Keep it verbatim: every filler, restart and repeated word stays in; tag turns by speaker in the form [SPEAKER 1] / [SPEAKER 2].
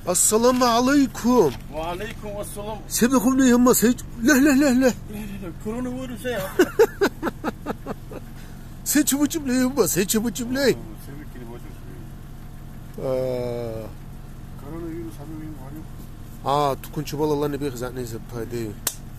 [SPEAKER 1] Assalamu alaikum.
[SPEAKER 2] Wa alaikum assalam.
[SPEAKER 1] Sebekum ne yamma seç. Leh leh leh leh.
[SPEAKER 2] Koronavirüs ya.
[SPEAKER 1] Seç buçum ne yamma seç buçum ne.
[SPEAKER 2] Sevkili boş ver.
[SPEAKER 1] Aa.
[SPEAKER 2] Koronavirüs haberi var yok.
[SPEAKER 1] Aa tukunçu balalarını bir kızak neyse paydı.